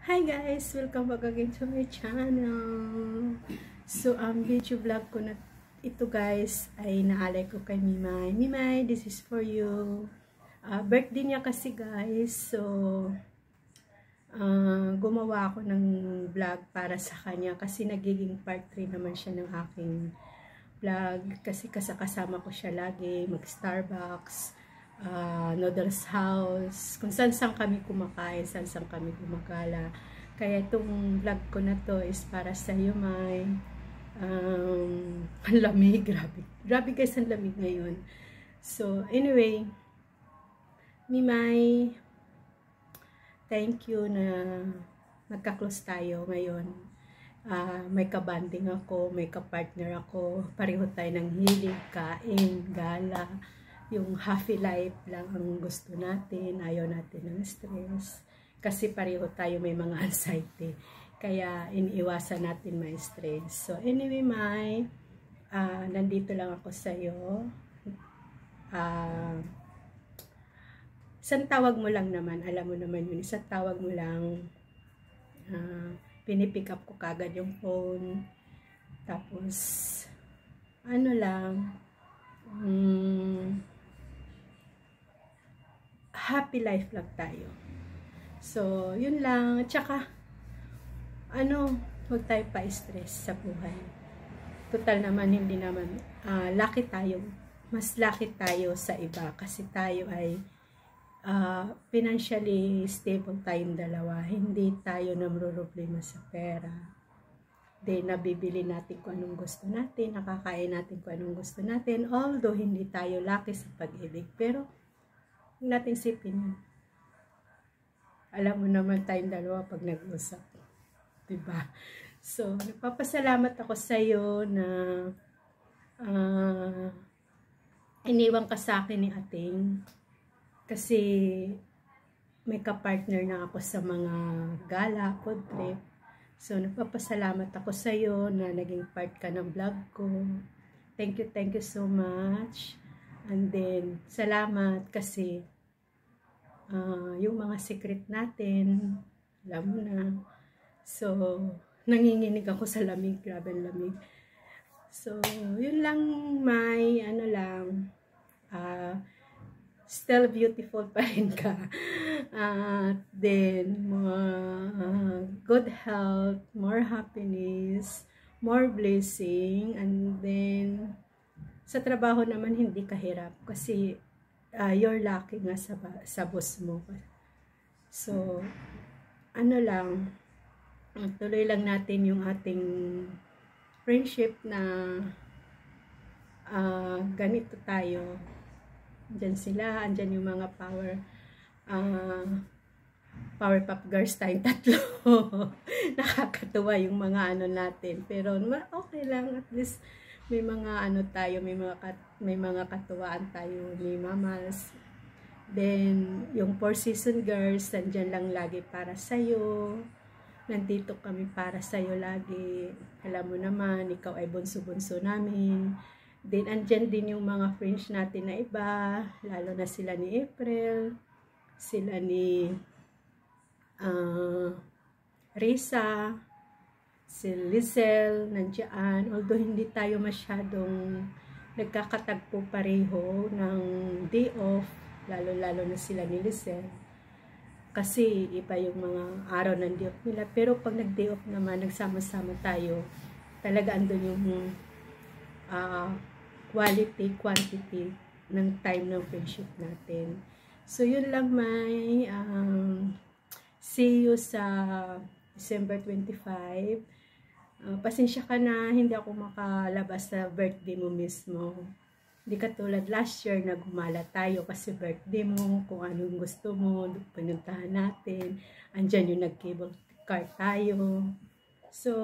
Hi guys! Welcome back again to my channel. So, ang video vlog ko na ito guys ay naalay ko kay Mimay. Mimay, this is for you. Birthday niya kasi guys. So, gumawa ako ng vlog para sa kanya kasi nagiging part 3 naman siya ng aking vlog. Kasi kasama ko siya lagi mag-Starbucks. Noodles house, kung saan kami kumakain, saan kami gumagala. Kaya itong vlog ko na to is para sa iyo, May. Ang lamig, grabe guys, ang lamig ngayon. So anyway, Mimay, thank you na magka-close tayo ngayon. May kabanding ako, may ka-partner ako, pareho tayo ng hilig, kain, gala. Yung happy life lang ang gusto natin, ayaw natin ng stress. Kasi pareho tayo may mga anxiety. Kaya iniiwasan natin may stress. So anyway, May, nandito lang ako sa iyo. Isang tawag mo lang naman, alam mo naman yun, isang tawag mo lang, pinipick up ko kagad yung phone. Tapos, ano lang, happy life lang tayo. So, yun lang. Tsaka, huwag tayo pa-stress sa buhay. Total naman, hindi naman, lucky tayo. Mas lucky tayo sa iba. Kasi tayo ay financially stable tayong dalawa. Hindi tayo namroroblema sa pera. Then, nabibili natin kung anong gusto natin. Nakakain natin kung anong gusto natin. Although, hindi tayo lucky sa pag-ibig. Pero, natin sipin. Alam mo naman tayong dalawa pag nag-usap. Diba? So, nagpapasalamat ako sa iyo na iniwan ka sa akin ni Ating. Kasi may kapartner na ako sa mga gala, food trip. So, nagpapasalamat ako sa iyo na naging part ka ng vlog ko. Thank you so much. And then, salamat kasi yung mga secret natin, alam mo na. So, nanginginig ako sa lamig. Grabe ang lamig. So, yun lang, May, still beautiful pa rin ka. Then, good health, more happiness, more blessing, and then, sa trabaho naman hindi kahirap kasi you're lucky nga sa boss mo. So, tuloy lang natin yung ating friendship na ganito tayo. Andyan sila, andyan yung mga Powerpuff Girls tayong tatlo. Nakakatuwa yung mga natin. Pero okay lang, at least may mga tayo, may mga katuwaan tayo ni Mamas. Then, yung 4 Season Girls, nandyan lang lagi para sa'yo. Nandito kami para sa'yo lagi. Alam mo naman, ikaw ay bunso-bunso namin. Then, andyan din yung mga friends natin na iba, lalo na sila ni April, sila ni Risa, si Lizelle, nandiyan. Although hindi tayo masyadong nagkakatagpo pareho ng day off, lalo-lalo na sila ni Lizelle. Kasi iba yung mga araw ng day off nila. Pero pag nag-day off naman, nagsama-sama tayo, talaga andun yung quality, quantity ng time ng friendship natin. So, yun lang, May. See you sa December 25. Pasensya ka na, hindi ako makalabas sa birthday mo mismo. Hindi katulad last year na gumala tayo kasi birthday mo, kung anong gusto mo, pinuntahan natin. Andyan yung nag-cable car tayo. So,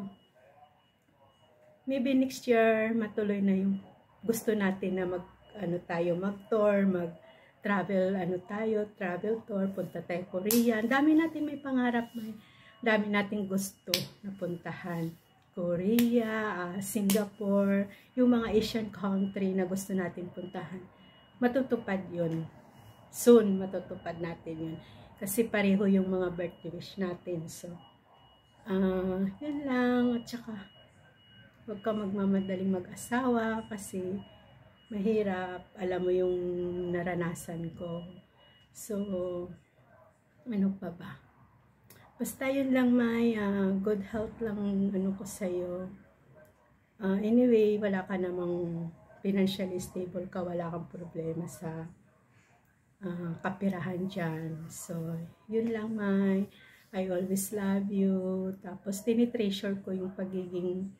maybe next year, matuloy na yung gusto natin na mag-tour, mag-travel, travel tour, punta tayo Korea. Dami natin may pangarap, dami nating gusto na puntahan. Korea, Singapore, yung mga Asian country na gusto natin puntahan. Matutupad yun. Soon, matutupad natin yun. Kasi pareho yung mga birthday wish natin. So, yun lang. At saka, huwag ka magmamadaling mag-asawa kasi mahirap. Alam mo yung naranasan ko. So, ano pa ba? Basta yun lang, may good health lang ano ko sa'yo. Anyway, wala ka namang financially stable ka, wala kang problema sa kapirahan dyan. So, yun lang, may I always love you. Tapos, tinitreasure ko yung pagiging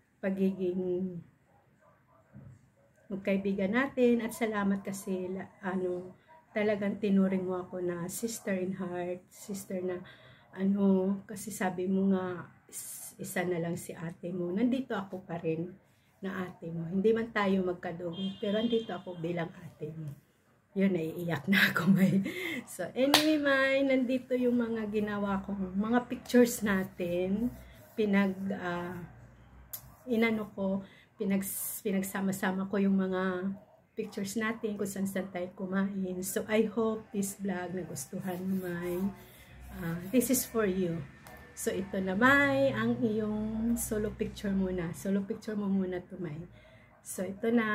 magkaibigan natin. At salamat kasi, talagang tinuring mo ako na sister in heart. Sister na, kasi sabi mo nga, isa na lang si ate mo. Nandito ako pa rin na ate mo. Hindi man tayo magkadugo, pero nandito ako bilang ate mo. Yun, naiiyak na ako, may. So, anyway, may, nandito yung mga ginawa kong, mga pictures natin. Pinagsama-sama ko yung mga pictures natin kung saan tayo kumain. So, I hope this vlog nagustuhan mo, may. This is for you. So, ito na, may, ang iyong solo picture muna. Solo picture mo muna to, may. So, ito na.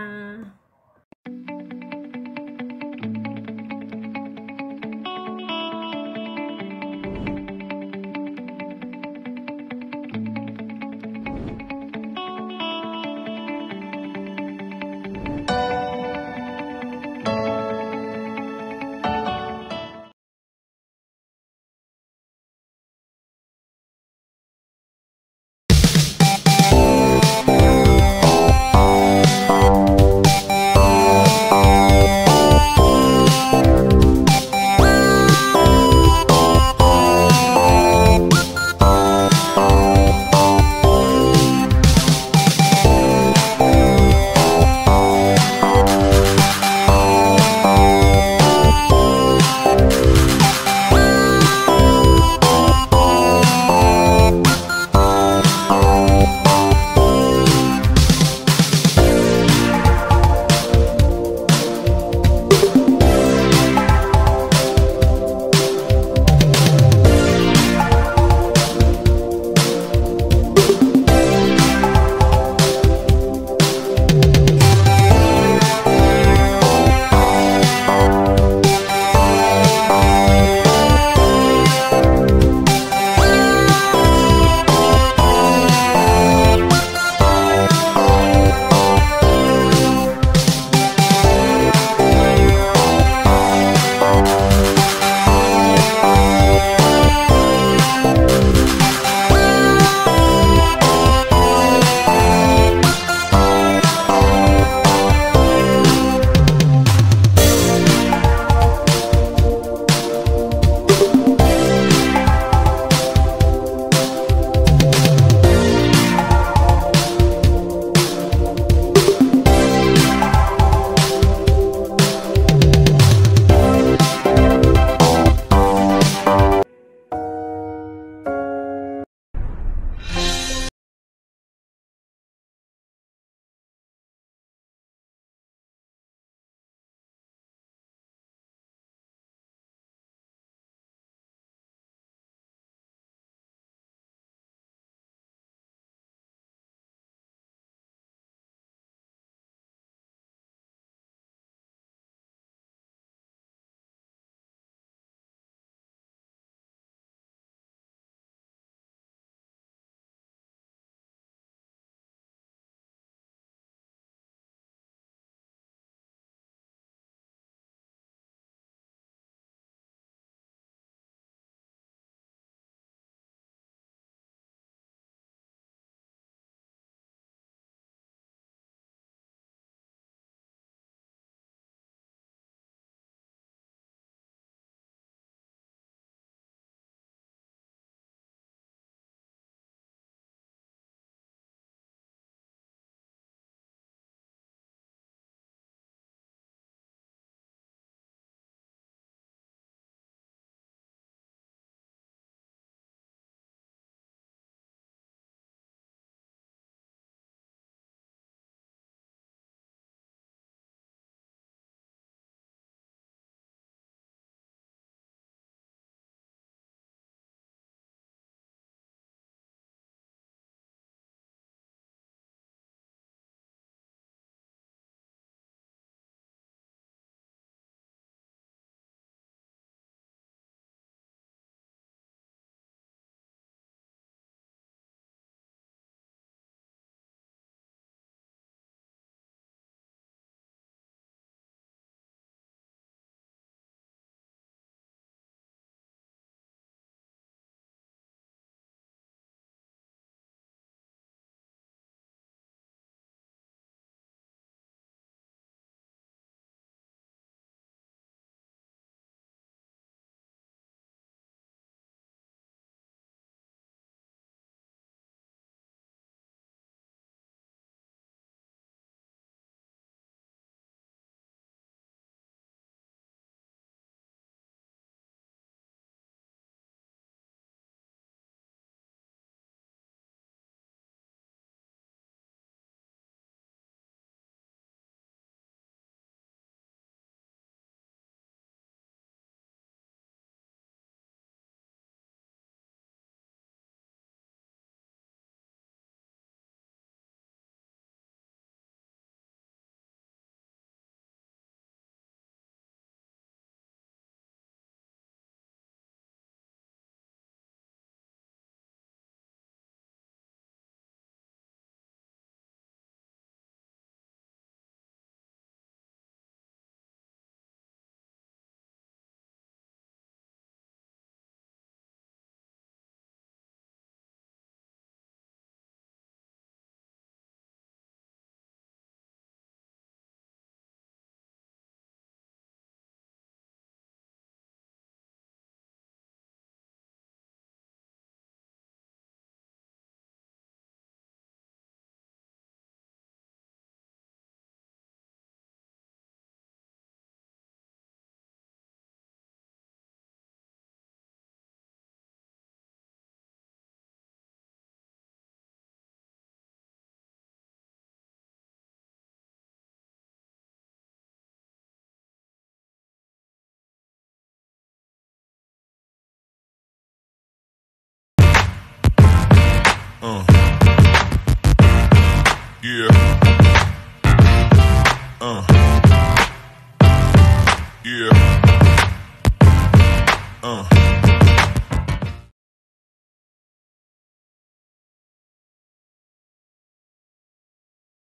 Yeah.